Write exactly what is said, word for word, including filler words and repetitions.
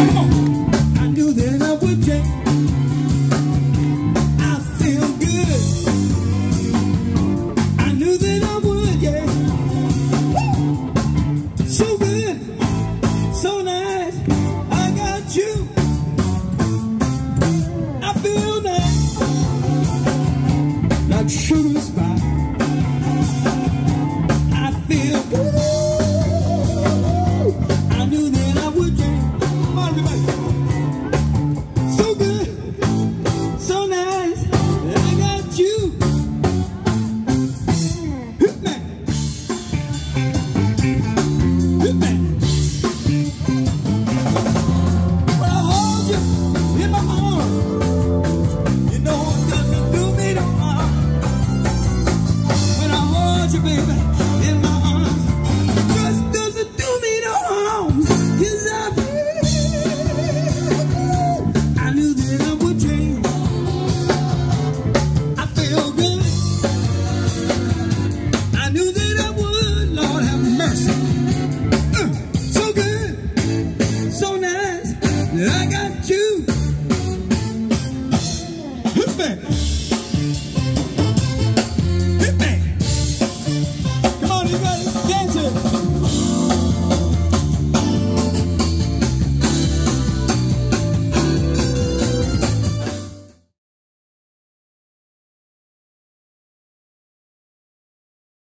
Come on. I knew that I would change. I feel good. I knew that I would, yeah. Woo! So good, so nice. I got you. I feel nice, like sugar spice. I feel good. I knew that I would change. Come on, everybody. So good, so nice. I got you. Hit me. Hit me. When I hold you in my arms, you know it doesn't do me no harm. When I hold you, baby, in my arms, just doesn't do me no harm. 'Cause I feel good. I knew that I would change. I feel good. I knew that I would. Lord have mercy. Uh, so good, so nice. I got you. Hit me.